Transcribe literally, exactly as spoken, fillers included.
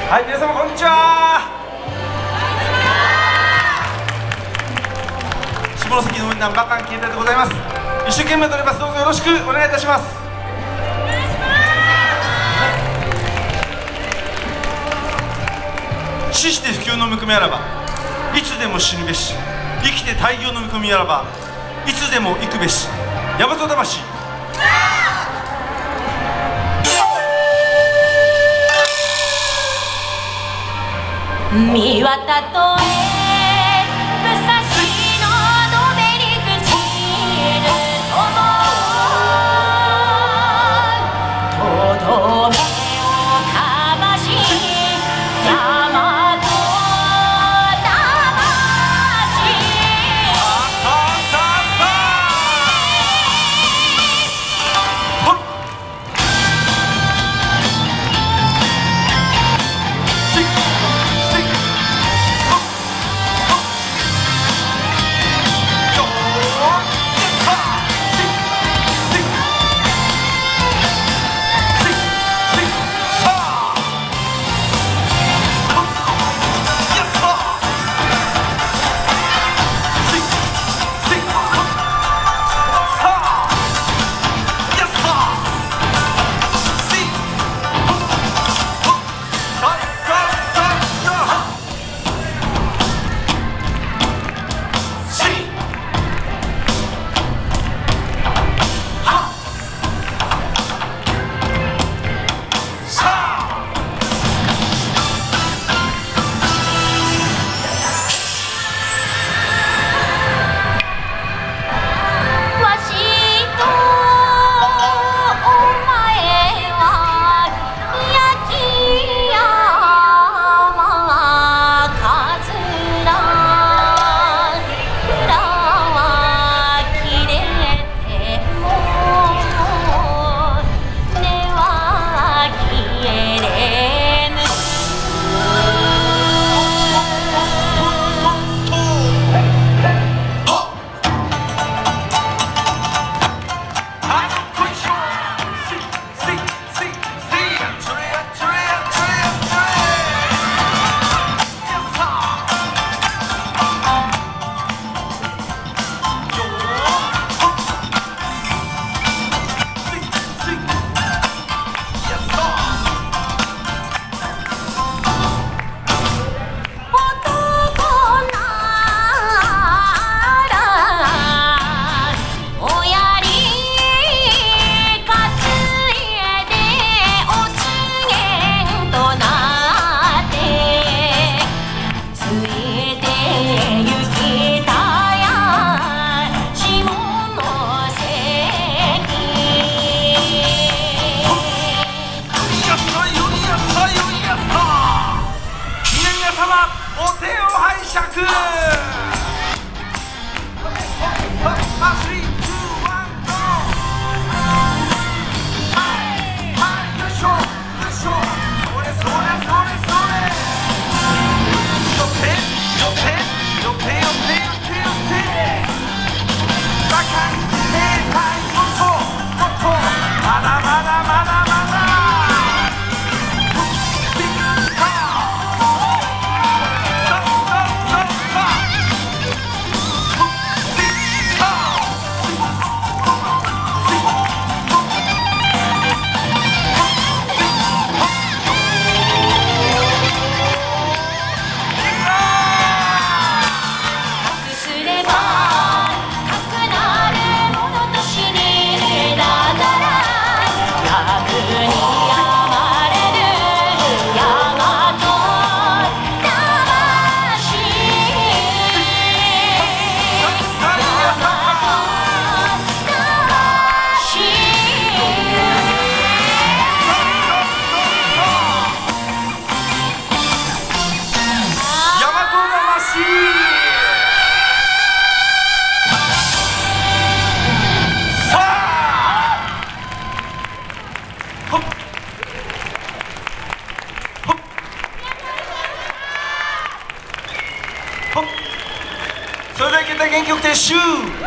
はい、皆様こんにちは。下関のみんなバカン携帯でございます。一生懸命撮ります。どうぞよろしくお願いいたします。死して不朽の見込みあらばいつでも死ぬべし、生きて大業の見込みあらばいつでも行くべし。大和魂。 見渡とえ武蔵のどべり口ぬともとどめをかまし大和魂。 お手を拝借。それでは元気よくてシュー